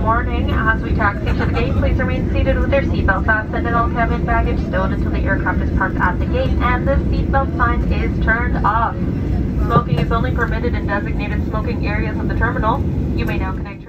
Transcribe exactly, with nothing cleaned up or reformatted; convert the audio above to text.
warning, as we taxi to the gate, please remain seated with your seatbelt fastened and all cabin baggage stowed until the aircraft is parked at the gate and the seatbelt sign is turned off. Smoking is only permitted in designated smoking areas of the terminal. You may now connect